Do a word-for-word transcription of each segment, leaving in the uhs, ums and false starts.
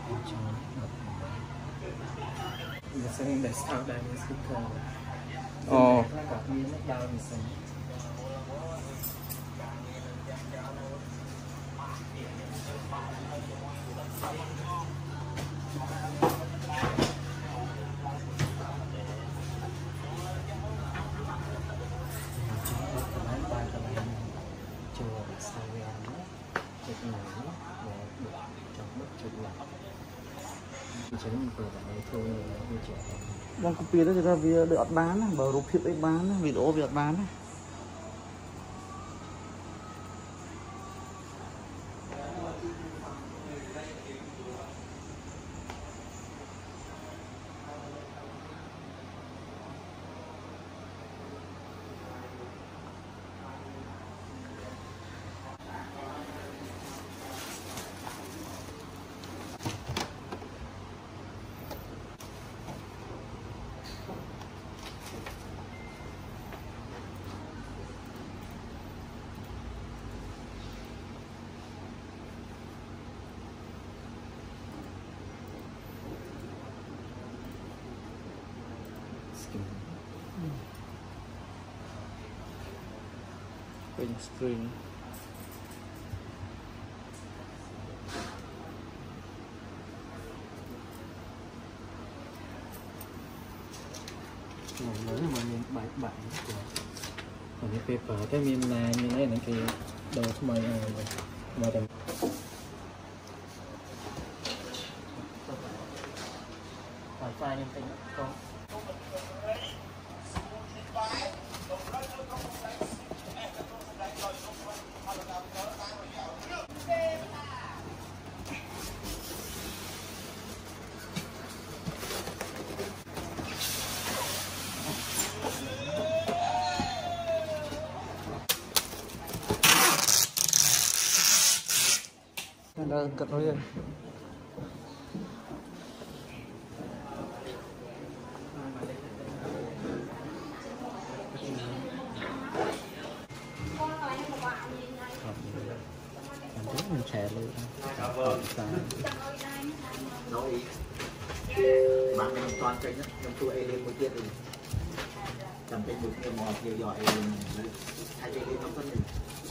Mình sẽ để sao đây mình speaker. Ồ. Gặp miếng nước đau mình sẽ bong copy đó ra vì được bán bờ rụp hiệp ấy bán video việc bán bên screen mới mà mình bảy bảy còn cái paper cái miếng này miếng này là cái đồ của mình mà đừng phải file lên tính không đang cất nó lên mình trẻ luôn nói bạn mình toàn kênh á trong tour alien một tiết rồi chẳng kênh một người mò nhiều giỏi hai kênh không có gì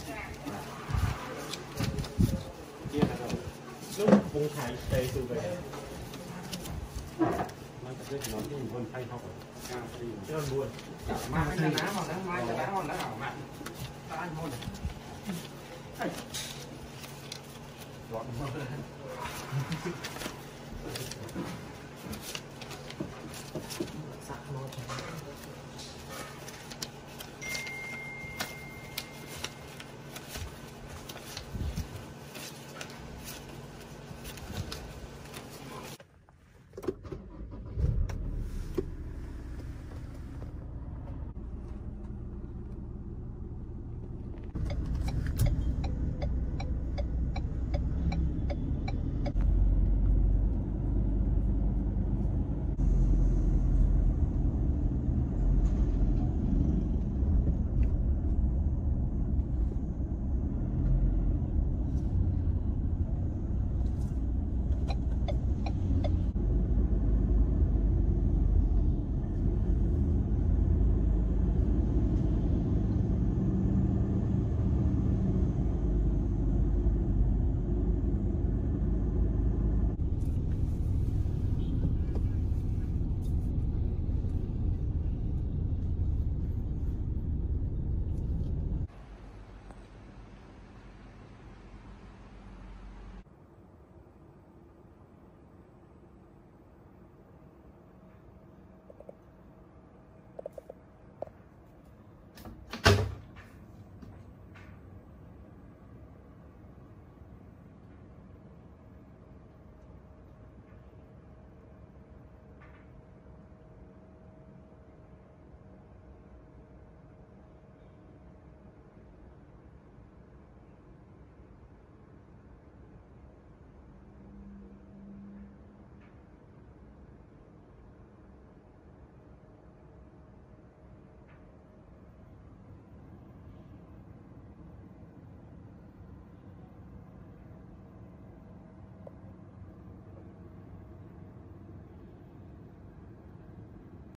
lúc vùng thái tây từ về nó sẽ nói cái vùng tây không chứ là buồn mà cái đá mà nó mai cái đá mà nó ảo mạn ta ăn thôi này gọn